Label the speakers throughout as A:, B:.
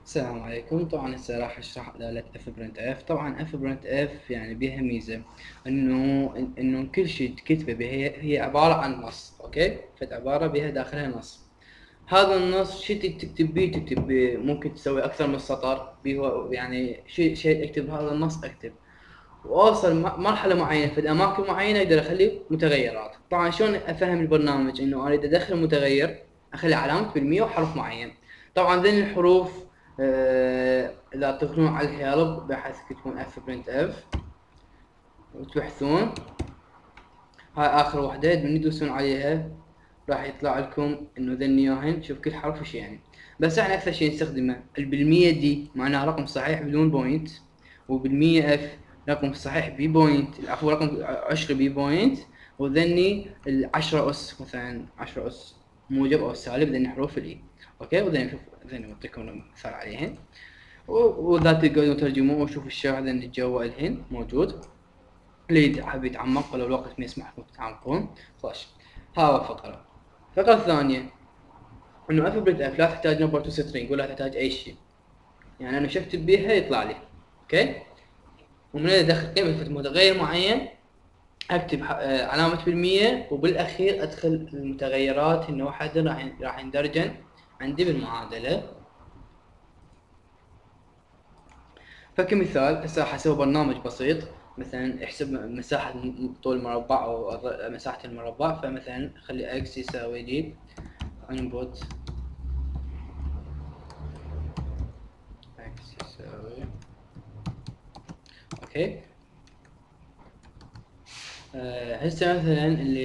A: السلام عليكم. طبعا هسه راح اشرح دالة اف برنت اف. طبعا اف برنت اف يعني بيها ميزة انه كل شيء تكتبه بها هي عبارة عن نص. اوكي، عبارة بها داخلها نص. هذا النص شي تكتب بيه، تكتب بيه ممكن تسوي اكثر من سطر بيه، يعني شيء اكتب هذا النص اكتب واوصل مرحلة معينة في اماكن معينة اقدر اخلي متغيرات. طبعا شلون افهم البرنامج انه اريد ادخل متغير، اخلي علامة بالمية وحرف معين. طبعا ذي الحروف اذا تدخلون على الهيلب بحيث تكتبون اف برنت اف وتبحثون، هاي اخر وحدة من تدوسون عليها راح يطلع لكم انه ذني ياهن. شوف كل حرف وش يعني. بس احنا اكثر شيء نستخدمه بالمية دي معناها رقم صحيح بدون بوينت، وبالمية اف رقم صحيح بي بوينت، عفوا رقم 10 بي بوينت، وذني العشرة اس مثلا 10 اس موجب او سالب، ذني حروف الاي. اوكي، وذني شوف ذني بعطيكم مثال عليهن، وذا تقدرون ترجموه وشوف الشرح ذني الجو الهن موجود. اللي حاب يتعمق ولو الوقت ما يسمح لكم تتعمقون خلاص. ها فقرة. الفقرة الثانية انه الفابريت اف لا تحتاج نمبر تو سترينج ولا تحتاج اي شيء، يعني انا شكتب بيها يطلع لي. اوكي، ومن هنا ادخل قيمة متغير معين، اكتب علامة بالمية، وبالاخير ادخل المتغيرات انه واحدة راح يندرجن عندي بالمعادلة. فكمثال هسه راح اسوي برنامج بسيط، مثلا احسب مساحة طول المربع او مساحة المربع. فمثلا خلي اكس يساوي لي انبوت اكس يساوي اوكي. هسه مثلا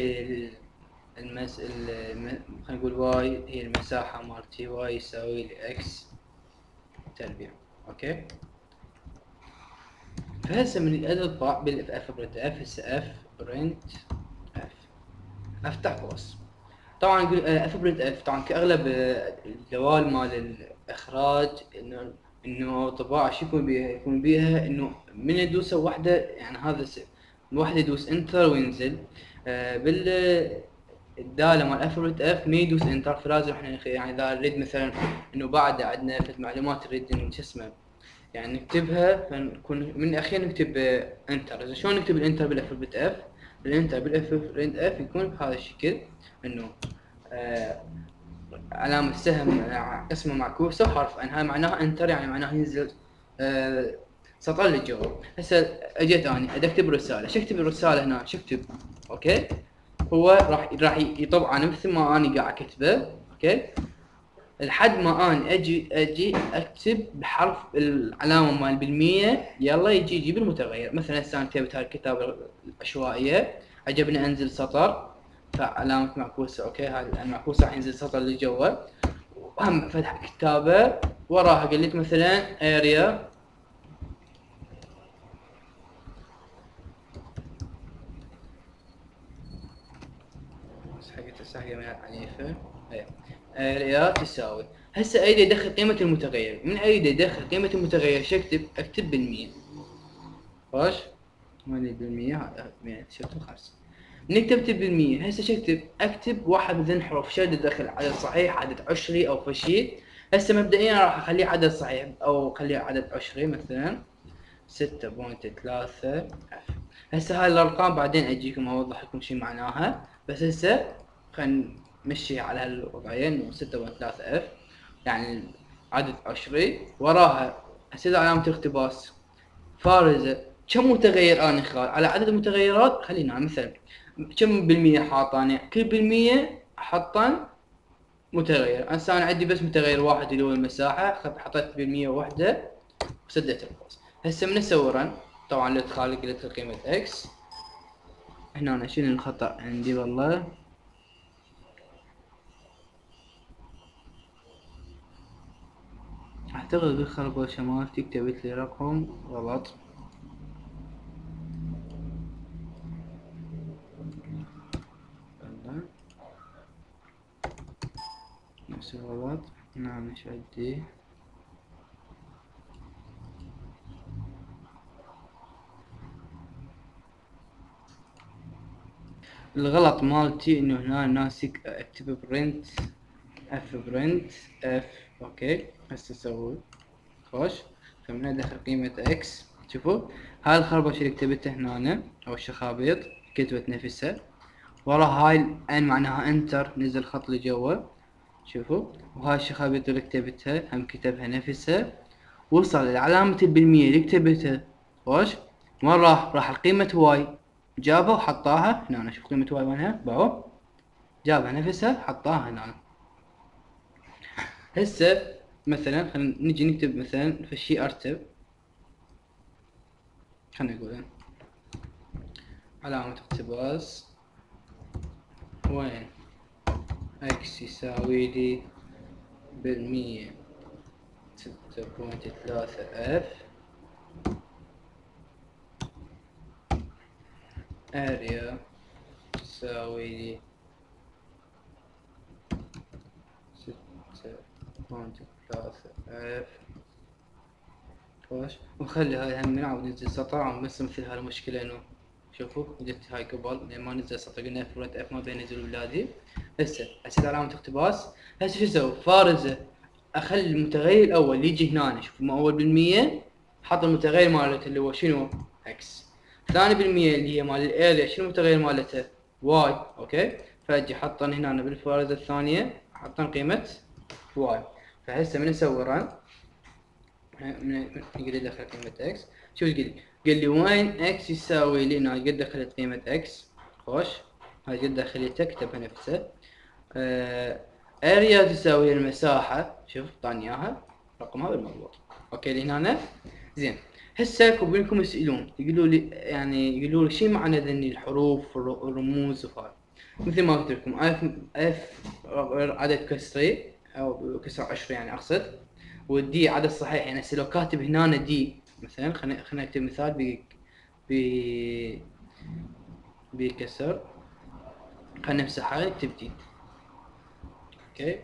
A: خلينا نقول واي هي المساحة مالتي، واي يساوي لي اكس تربيع. اوكي، فهسه من الاطباق بالاف برنت اف، هسه اف برنت اف افتح قوس. طبعا نقول اف برنت اف طبعا كاغلب الجوال مال الاخراج انه طباعه شو يكون بيها، يكون بيها انه من يدوسه واحده، يعني هذا واحد يدوس انتر وينزل. بال الداله مال اف برنت اف ما يدوس انتر، فلازم احنا يعني اذا نريد مثلا انه بعد عندنا في المعلومات نريد شو اسمه يعني نكتبها، فنكون من الاخير نكتب انتر. اذا شلون نكتب الانتر بالاف برنت اف؟ الانتر بالاف برنت اف يكون بهذا الشكل، انه آه، علامة سهم قسمة معكوسة وحرف ان، هاي معناها انتر يعني معناها ينزل سطر للجواب. هسه اجيت اني ادي اكتب رسالة، شو اكتب الرسالة هنا؟ شو اكتب؟ اوكي، هو راح يطبع انا مثل ما اني قاعد اكتبه. اوكي، لحد ما انا اجي اكتب بحرف العلامة مال بالمية، يلا يجي يجيب المتغير. مثلا هسه انا كتبت هاي الكتابة العشوائية، عجبني انزل سطر فعلامة معكوسة. اوكي، هاي المعكوسة راح ينزل سطر للجوال، وهم فتح كتابة وراها قلت مثلا اريا حقت الساحة من عنيفة. اريا تساوي، هسه اريد ادخل قيمة المتغير. من اريد ادخل قيمة المتغير شو اكتب بالمية. خوش، مالي بالمية 156. من كتبت بالمية هسه شكتب؟ اكتب واحد من حروف شد ادخل عدد صحيح، عدد عشري او فشي. هسه مبدئيا راح اخليه عدد صحيح او اخليه عدد عشري، مثلا 6.3 اف. هسه هاي الارقام بعدين اجيكم اوضح لكم شي معناها، بس هسه خلينا نمشي على هالوضعيه انه 6.3 اف يعني عدد عشري. وراها هسه علامة الاقتباس فارزة كم متغير انا خال على عدد المتغيرات. خلينا مثلا كم بالمية حاطاني، كل بالمية حطان متغير. هسه انا عندي بس متغير واحد اللي هو المساحة، حطيت بالمية واحدة وسديت القوس. هسه من اسوي رن، طبعا الادخال قلت قيمة اكس. هنا انا شنو الخطأ عندي والله؟ اعتقد بالخربشة مالتي كتبت لي رقم غلط. والله نفس الغلط. نعم مش عندي. الغلط مالتي انه هنا ناسك اكتب برنت اف برنت اف. اوكي هسه اسوي خوش. فمن ادخل قيمة اكس، شوفوا هاي الخربشة اللي كتبتها هنا او الشخابيط كتبت نفسها، ورا هاي ان معناها انتر نزل خط لجوا، شوفوا. وهاي الشخابيط اللي كتبتها هم كتبها نفسها، وصل لعلامة بالمية اللي كتبتها. خوش. وين راح القيمة واي، جابها وحطاها هنا. شوف قيمة واي وينها، باعوا جابها نفسها حطاها هنا. هسه مثلا خلينا نجي نكتب مثلا في شي ارتب، خلينا نقول علامة اقتباس وين اكس يساوي لي بالمية 6.3 اف اريا تساوي لي 6.3 اف. خوش. وخلي هاي هم نعاود ننزل سطر عم بس مثل هاي المشكلة انه شوفوا قلت هاي قبل لين ما نزل سطر قلنا فرونت اف ما بين نزل ولادي. هسه حسيت علامة اقتباس. هسه شو اسوي؟ فارزة اخلي المتغير الاول يجي هنا، شوف ما اول بالمية حط المتغير مالته اللي هو شنو؟ اكس. ثاني بالمية اللي هي مال الاريا شنو المتغير مالته؟ واي. اوكي. فاجي حطن هنا بالفارزة الثانية حطن قيمة واي. فهسه من اسوي رن نقدر ندخل قيمة اكس. شو قال لي؟ قال لي وين اكس يساوي لي هنا قد دخلت قيمة اكس. خوش. هاي قد دخلتها كتبها نفسه. اريا تساوي المساحة، شوف طاني اياها رقمها بالمضبوط. اوكي لهنا زين. هسه كوبينكم يسألون يقولوا لي يعني يقولوا لي شو معنى ذني الحروف والرموز وهاي. مثل ما قلت لكم اف عدد كسري او كسر 10 يعني اقصد، والدي عدد صحيح. يعني هسه لو كاتب هنا دي مثلا خلينا نكتب مثال ب بكسر، خلينا نمسحها نكتب دي. اوكي.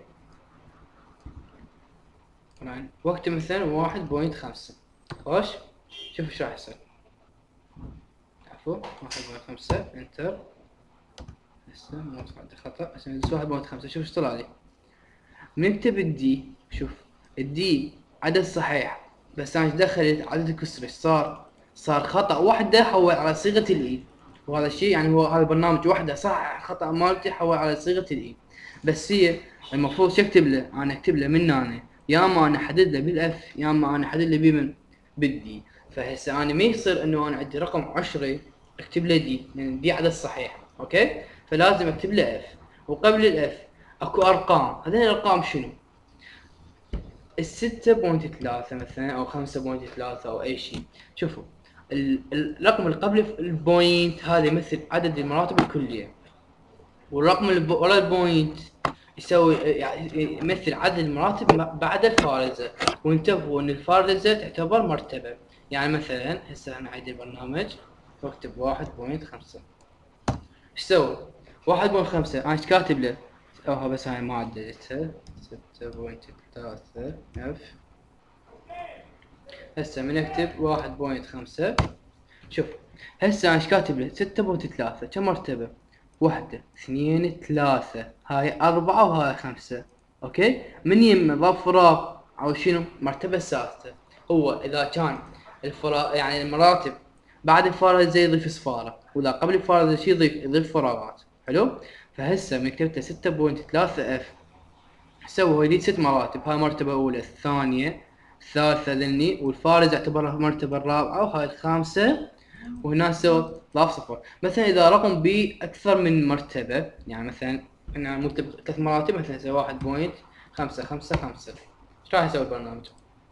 A: طبعا وقت مثلا 1.5. خوش. شوف ايش راح يصير. عفوا 1.5 انتر. هسه ما عندي خطأ، هسه ندز 1.5. شوف ايش طلع لي. نكتب الدي، شوف الدي عدد صحيح بس انا دخلت عدد كسر صار خطأ واحدة حول على صيغة الاي. وهذا الشيء يعني هو هذا البرنامج واحدة صح خطأ مالتي حول على صيغة الاي. بس هي المفروض شو اكتب له؟ انا اكتب له من هنا يا ما انا احدد له بالاف يا ما انا احدد له بمن بالدي. فهسه انا ما يصير انه انا عندي رقم 10 اكتب له دي لان دي عدد صحيح. اوكي. فلازم اكتب له اف، وقبل الاف اكو ارقام. هذين الارقام شنو؟ الستة بوينت 3 مثلا او 5.3 او اي شيء. شوفوا الرقم اللي قبل البوينت هذا يمثل عدد المراتب الكلية، والرقم اللي ورا البوينت يسوي يعني يمثل عدد المراتب بعد الفارزة. وانتبهوا ان الفارزة تعتبر مرتبة. يعني مثلا هسه انا عندي البرنامج واكتب 1.5. ايش سوي؟ 1.5 انا ايش كاتب له؟ اوها بس هاي ما عدلتها 6.3 اف. هسه من اكتب 1.5. شوف هسه انا ايش كاتب له؟ 6.3 كم مرتبة؟ 1 2 3 هاي 4 وهاي 5. اوكي. من يمه ضرب فراغ او شنو؟ مرتبة ثابتة. هو اذا كان الفراغ يعني المراتب بعد الفارغ زي يضيف صفارة، واذا قبل الفارغ شي يضيف فراغات. حلو. فهسه من كتبته 6.3 اف سوى هو يريد 6 مراتب. هاي مرتبة أولى الثانية الثالثة ذني، والفارز اعتبرها المرتبة الرابعة، وهاي الخامسة. وهنا سوى ضاف صفر. مثلا إذا رقم بي أكثر من مرتبة يعني مثلا هنا مرتبة 3 مراتب مثلا يسوي 1.555. ايش راح يسوي البرنامج؟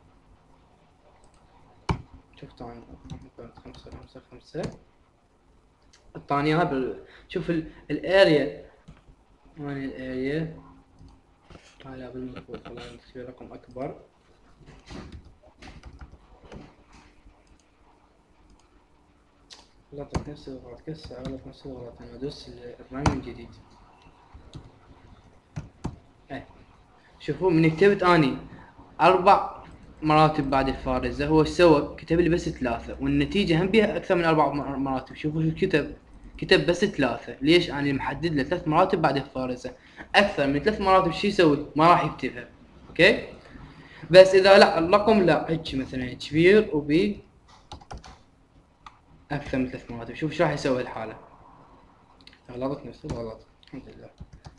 A: شوف طبعا 1.555 الثانية هاي شوف الاريا وين الاريا. هاي بالمفروض والله نسوي رقم أكبر. غلطت نفس الغلط كسر غلط نفس الغلط. انا ادوس الرن من جديد. ايه شوفوا من كتبت اني 4 مراتب بعد الفارزة، هو ايش سوى؟ كتب لي بس 3 والنتيجة هم بيها اكثر من 4 مراتب. شوفوا شو كتب بس 3. ليش؟ انا محدد له 3 مراتب بعد الفارزة. اكثر من 3 مراتب شو يسوي؟ ما راح يكتبها. اوكي. بس اذا لا الرقم لا هيك مثلا كبير وبي اكثر من 3 مراتب، شوف ايش راح يسوي الحالة. غلطت نفس الغلط الحمد لله.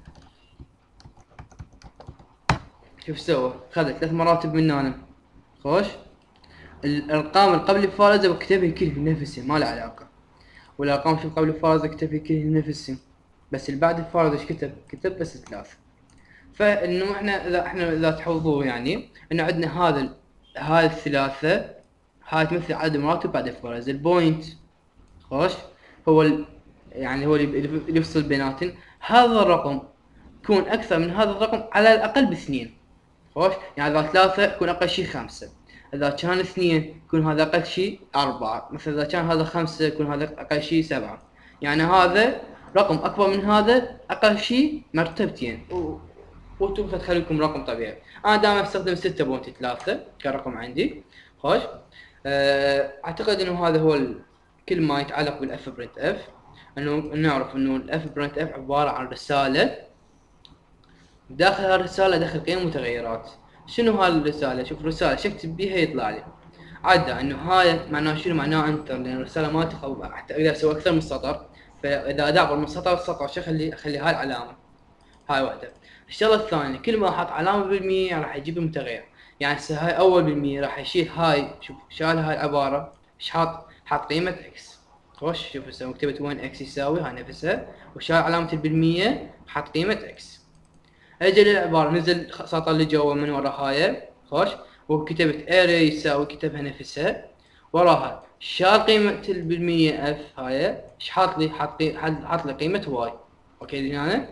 A: شوف سوى، خذ 3 مراتب من هنا. خوش الارقام اللي قبل الفارزة بكتبها كلها نفسها ما لها علاقة، والارقام شوف قبل الفارزة كتبها كلها نفسها، بس اللي بعد الفارزة ايش كتب؟ كتب بس 3. فانه احنا اذا تحفظوه يعني انه عندنا هاي الثلاثة هاي تمثل عدد المراتب بعد الفرز. البوينت خوش هو يعني هو اللي يفصل بيناتن. هذا الرقم يكون اكثر من هذا الرقم على الاقل باثنين. خوش يعني اذا 3 يكون اقل شيء 5، اذا كان 2 يكون هذا اقل شيء 4، مثلا اذا كان هذا 5 يكون هذا اقل شيء 7. يعني هذا رقم اكبر من هذا اقل شيء مرتبتين، وانتم تخليكم رقم طبيعي. انا دائما استخدم 6.3 كرقم عندي. خوش اعتقد انه هذا هو كل ما يتعلق بالاف برنت اف. انه نعرف انه الاف برنت اف عبارة عن رسالة، داخل هالرسالة داخل قيم متغيرات. شنو هالرسالة؟ شوف الرسالة شكتب بيها يطلع لي عادة انه هاي معناه شنو؟ معناه انتر، لان الرسالة ما حتى اقدر اسوي اكثر من سطر، فاذا ادعبر من سطر لسطر شو اخلي هاي العلامة. هاي واحدة. الشغلة الثانية كل ما احط علامة بالمية راح يجيب المتغير. يعني هسه هاي اول بالمية راح يشيل هاي، شوف شال هاي العبارة ايش حاط قيمة اكس. خوش شوف هسه كتبت وين اكس يساوي هاي نفسها، وشال علامة البالمية حط قيمة اكس. اجى للعبارة نزل سطر اللي جوا من ورا هاي. خوش وكتبت اري يساوي كتبها نفسها وراها شال قيمة بالمية اف هاي ايش حاط لي؟ حاط لي قيمة واي. اوكي هنا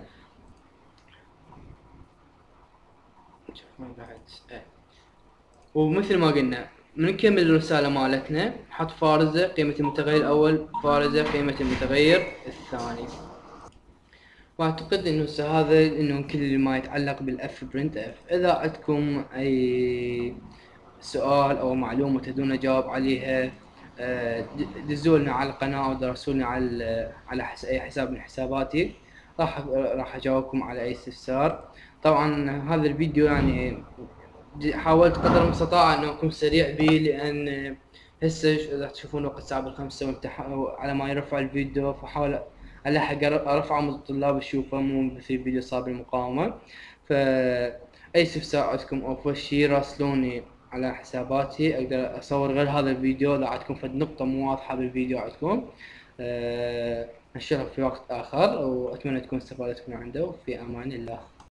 A: ومثل ما قلنا بنكمل الرسالة مالتنا نحط فارزة قيمة المتغير الأول، فارزة قيمة المتغير الثاني. واعتقد انه هذا انه كل ما يتعلق بالاف برنت اف. اذا عندكم اي سؤال او معلومة تدون اجاوب عليها دزولنا على القناة او درسولنا على اي حساب من حساباتي، راح اجاوبكم على اي استفسار. طبعا هذا الفيديو يعني حاولت قدر المستطاع انه اكون سريع به، لان هسه اذا تشوفون وقت الساعة بالخمسة على ما يرفع الفيديو، فحاول الحق ارفعه من الطلاب يشوفه مو مثل الفيديو صار بالمقاومة. فاي استفسار عندكم او فد شي راسلوني على حساباتي، اقدر اصور غير هذا الفيديو اذا عندكم فد نقطة مو واضحة بالفيديو عندكم. نشرف في وقت اخر، واتمنى تكون استفادتكم عنده، وفي امان الله.